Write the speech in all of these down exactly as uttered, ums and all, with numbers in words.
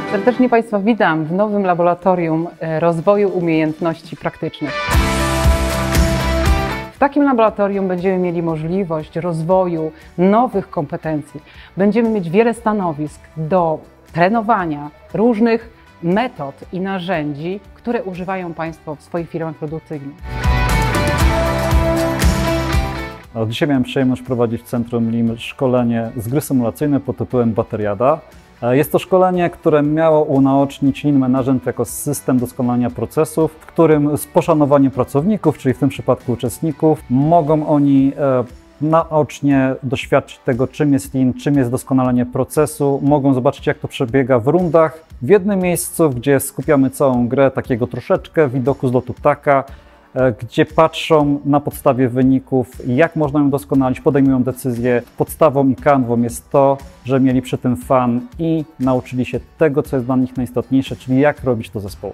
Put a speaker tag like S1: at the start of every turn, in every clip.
S1: Serdecznie Państwa witam w nowym laboratorium rozwoju umiejętności praktycznych. W takim laboratorium będziemy mieli możliwość rozwoju nowych kompetencji. Będziemy mieć wiele stanowisk do trenowania różnych metod i narzędzi, które używają Państwo w swoich firmach produkcyjnych.
S2: Dzisiaj miałem przyjemność prowadzić w Centrum L I M szkolenie z gry symulacyjnej pod tytułem Bateriada. Jest to szkolenie, które miało unaocznić Lean Management jako system doskonalenia procesów, w którym z poszanowaniem pracowników, czyli w tym przypadku uczestników, mogą oni naocznie doświadczyć tego, czym jest Lean, czym jest doskonalenie procesu, mogą zobaczyć, jak to przebiega w rundach, w jednym miejscu, gdzie skupiamy całą grę, takiego troszeczkę widoku z lotu ptaka, gdzie patrzą na podstawie wyników, jak można ją doskonalić, podejmują decyzje. Podstawą i kanwą jest to, że mieli przy tym fan i nauczyli się tego, co jest dla nich najistotniejsze, czyli jak robić to zespołowo.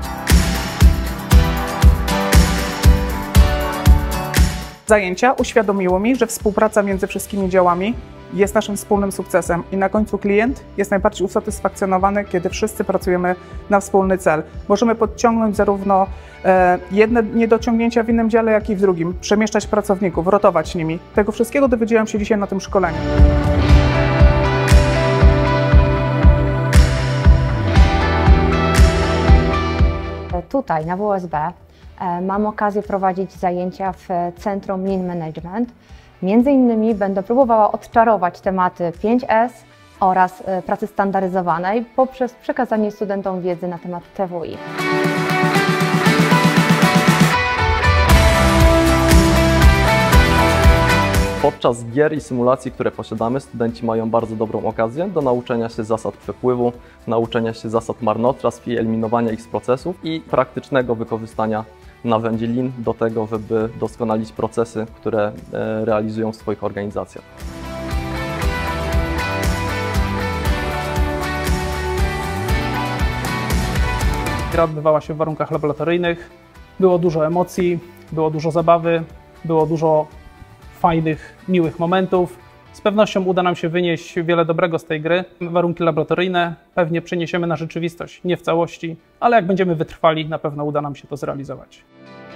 S3: Zajęcia uświadomiło mi, że współpraca między wszystkimi działami jest naszym wspólnym sukcesem i na końcu klient jest najbardziej usatysfakcjonowany, kiedy wszyscy pracujemy na wspólny cel. Możemy podciągnąć zarówno e, jedne niedociągnięcia w jednym dziale, jak i w drugim, przemieszczać pracowników, rotować nimi. Tego wszystkiego dowiedziałam się dzisiaj na tym szkoleniu.
S4: Tutaj na W S B mam okazję prowadzić zajęcia w Centrum Lean Management. Między innymi będę próbowała odczarować tematy pięć S oraz pracy standaryzowanej poprzez przekazanie studentom wiedzy na temat T W I.
S5: Podczas gier i symulacji, które posiadamy, studenci mają bardzo dobrą okazję do nauczenia się zasad przepływu, nauczenia się zasad marnotrawstw i eliminowania ich z procesów i praktycznego wykorzystania narzędzi Lean do tego, żeby doskonalić procesy, które realizują w swoich organizacjach.
S3: Gra odbywała się w warunkach laboratoryjnych, było dużo emocji, było dużo zabawy, było dużo fajnych, miłych momentów. Z pewnością uda nam się wynieść wiele dobrego z tej gry. Warunki laboratoryjne pewnie przeniesiemy na rzeczywistość, nie w całości, ale jak będziemy wytrwali, na pewno uda nam się to zrealizować.